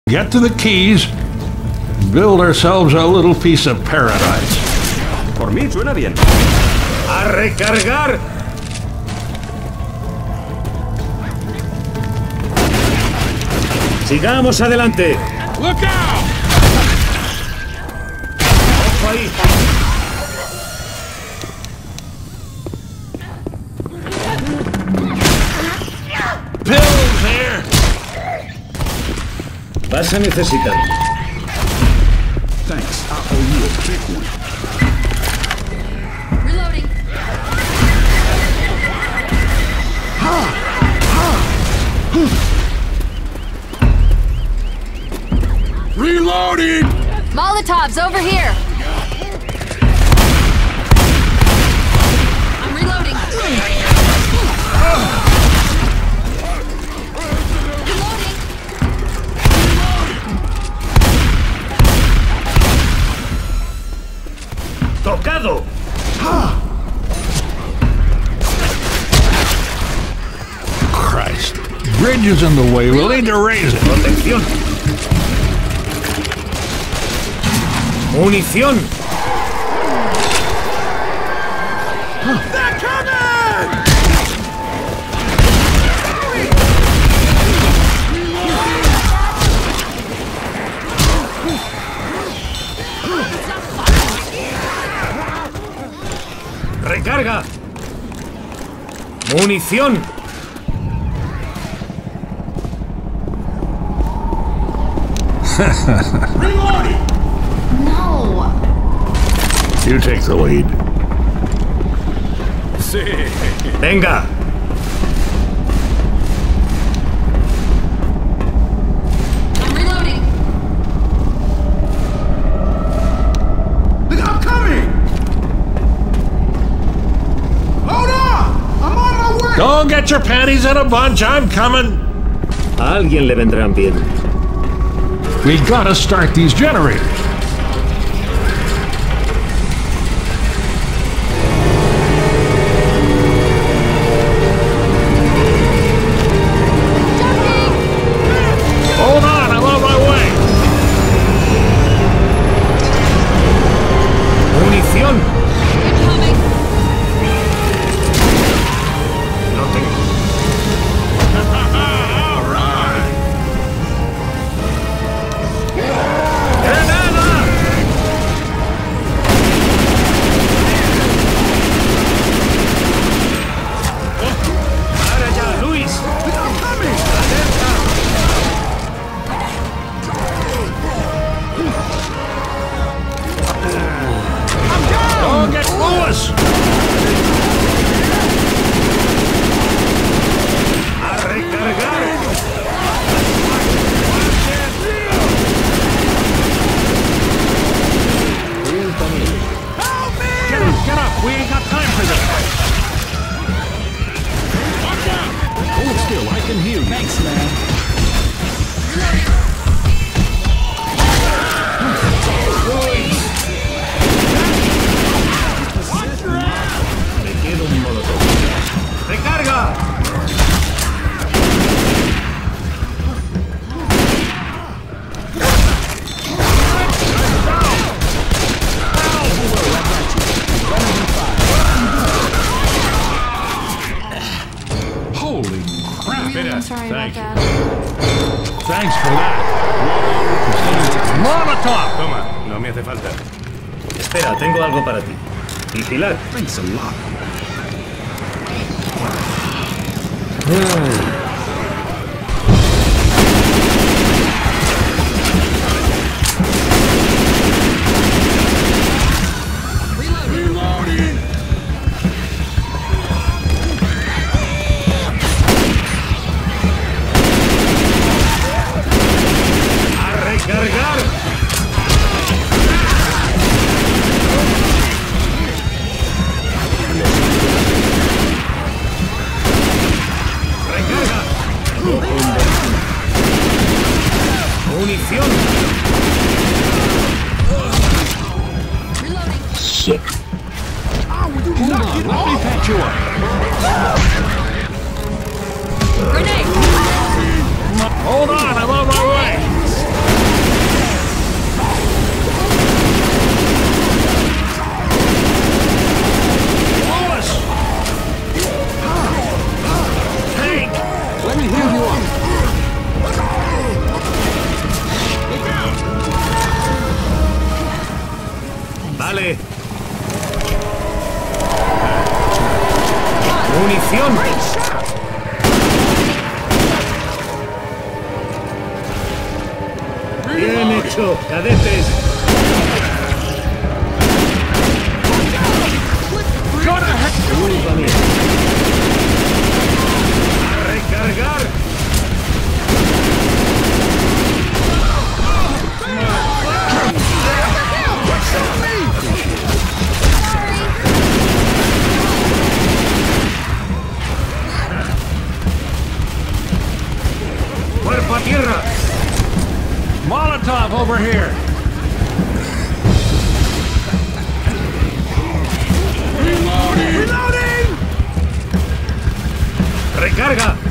Get to the keys and build ourselves a little piece of paradise. Por mí suena bien. ¡A recargar! ¡Sigamos adelante! Look out! ¡Ojo ahí! Pills here! Vas a necesitar. Thanks. I owe you a big one. Reloading. Reloading! Molotovs over here. I'm reloading. Reloading. ¡Tocado! Christ. Bridge is in the way. We'll need to raise it. ¡Protección! ¡Munición! They're coming! ¡Recarga! ¡Munición! Reloading! No. You take the lead. Sí. ¡Venga! I'm reloading. I'm coming! Hold on! I'm on my way! Don't get your panties in a bunch. I'm coming. A alguien le vendrán bien. We gotta start these generators. Hold on, I'm on my way. ¡Munición! Incoming. No tengo. All right. ¡Granada! ¡Para ya, Luis! I'm coming! Don't get Lewis. ¡A recargar! Get up. We ain't got time for this. Watch out. Hold still. I can hear you. Thanks, man. Me quedo un molotov. ¡Recarga! Holy crap. I'm sorry about Thank you. that. Thanks for that. Molotov. Toma, no me hace falta. Espera, tengo algo para ti. Vigilar. Thanks a lot. Reloading! ¡A recargar! ¡Recarga! ¡Munición! Reloading. Shit. Hold on. Let me patch you up. Grenade. Hold on. I'm on my way. munición! ¡Bien hecho, cadetes! ¡Culpa mía! ¡A recargar! ¡Cuerpo a tierra! Molotov over here! Reloading! ¡Recarga!